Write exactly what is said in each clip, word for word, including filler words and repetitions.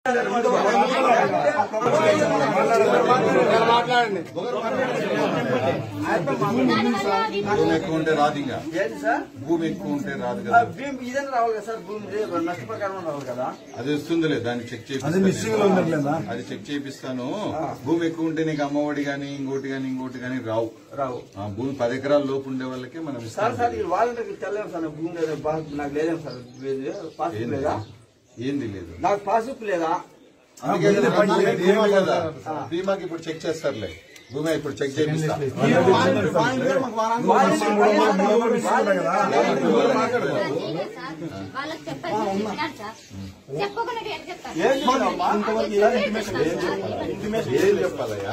మాట్లాడండి. భూమి ఎక్కువ ఉంటే రాదు, ఇంకా ఏంటి సార్ భూమి ఎక్కువ ఉంటే రాదు కదా. ఇదని రావాలి కదా సార్, భూమి నష్టప్రకారం రావాలి కదా. అది వస్తుందిలే, దాన్ని చెక్ చేపిస్తాను. అది చెక్ చేపిస్తాను. భూమి ఎక్కువ ఉంటే నీకు అమ్మఒడి గానీ ఇంకోటి గానీ ఇంకోటి గానీ రావు రావు భూమి పది ఎకరాల లోపు ఉండే వాళ్ళకే మనం సార్. సార్ ఇది వాలంటీర్కి తెల్లేము సార్, భూమి లేదా నాకు లేదేం సార్, పాస్బుక్ లేదా? ఏంది లేదు, నాకు పాస్బుక్ లేదా? కదా బీమాకి ఇప్పుడు చెక్ చేస్తారులే. భూమి ఇప్పుడు చెక్ చేపిస్తా. ఏం చెప్పాలయ్యా,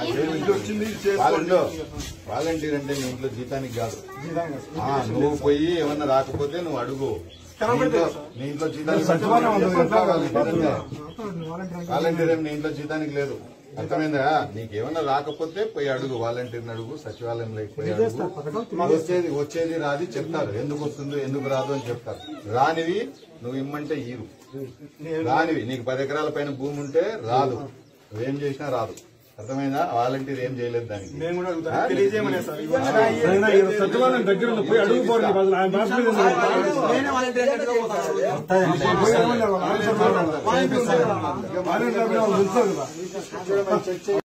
వాలంటీర్ అంటే నీ ఇంట్లో జీతానికి కాదు. నువ్వు పోయి ఏమన్నా రాకపోతే నువ్వు అడుగు. నీ ఇంట్లో జీతానికి వాలంటీర్ నీ ఇంట్లో జీతానికి లేదు. అర్థమైందా? నీకేమన్నా రాకపోతే పోయి అడుగు, వాలంటీర్ని అడుగు, సచివాలయంలో పోయి అడుగు. వచ్చేది వచ్చేది రాది చెప్తారు, ఎందుకు వస్తుందో ఎందుకు రాదు అని చెప్తారు. రానివి నువ్వు ఇమ్మంటే ఈరు, రానివి నీకు పది ఎకరాల పైన భూమి ఉంటే రాదు, నువ్వేం చేసినా రాదు. అర్థమైందా? వాలంటీర్ ఏం చేయలేదు దానికి. సచివాలయం దగ్గర పోయి అడుగుపోండి.